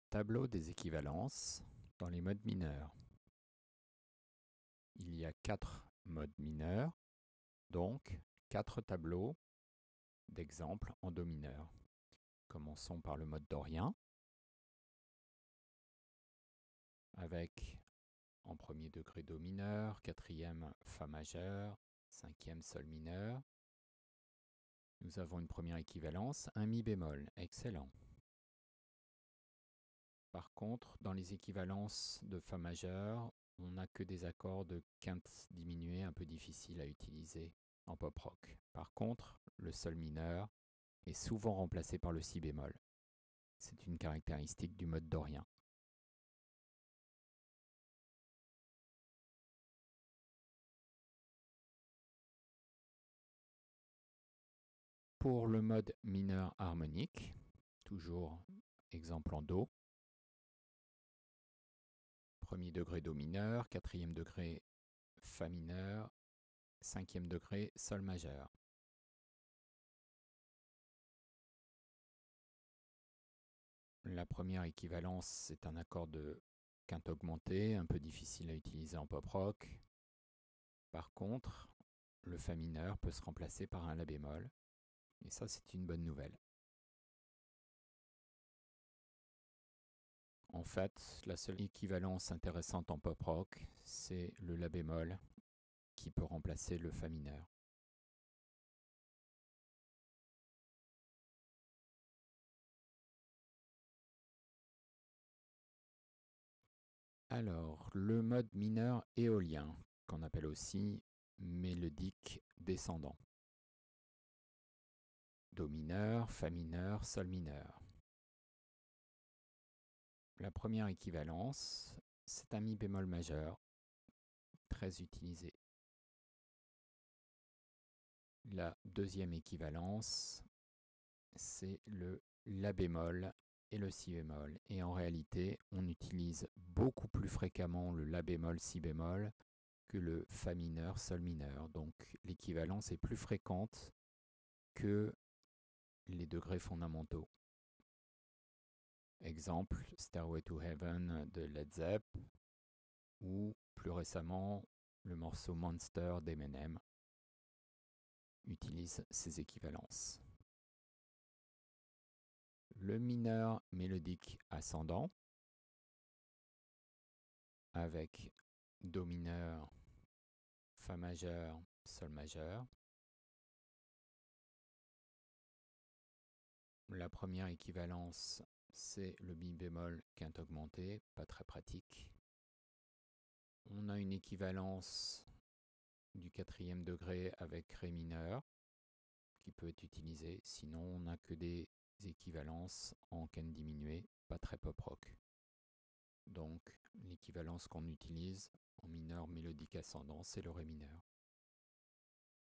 Tableau des équivalences dans les modes mineurs. Il y a 4 modes mineurs, donc 4 tableaux d'exemples en do mineur. Commençons par le mode dorien, avec en premier degré do mineur, quatrième fa majeur, cinquième sol mineur. Nous avons une première équivalence, un mi bémol, excellent. Par contre, dans les équivalences de fa majeur, on n'a que des accords de quinte diminuée un peu difficiles à utiliser en pop rock. Par contre, le sol mineur est souvent remplacé par le si bémol. C'est une caractéristique du mode dorien. Pour le mode mineur harmonique, toujours exemple en do, premier degré do mineur, quatrième degré fa mineur, cinquième degré sol majeur. La première équivalence, c'est un accord de quinte augmentée, un peu difficile à utiliser en pop rock. Par contre, le fa mineur peut se remplacer par un la bémol, et ça c'est une bonne nouvelle. En fait, la seule équivalence intéressante en pop rock, c'est le la bémol qui peut remplacer le fa mineur. Alors, le mode mineur éolien, qu'on appelle aussi mélodique descendant. Do mineur, fa mineur, sol mineur. La première équivalence, c'est un mi bémol majeur, très utilisé. La deuxième équivalence, c'est le la bémol et le si bémol. Et en réalité, on utilise beaucoup plus fréquemment le la bémol, si bémol que le fa mineur, sol mineur. Donc l'équivalence est plus fréquente que les degrés fondamentaux. Exemple, Stairway to Heaven de Led Zepp, ou plus récemment, le morceau Monster d'Eminem utilise ces équivalences. Le mineur mélodique ascendant, avec do mineur, fa majeur, sol majeur. La première équivalence, c'est le mi bémol quinte augmenté, pas très pratique. On a une équivalence du quatrième degré avec ré mineur, qui peut être utilisée. Sinon, on n'a que des équivalences en quinte diminuée, pas très pop rock. Donc, l'équivalence qu'on utilise en mineur mélodique ascendant, c'est le ré mineur.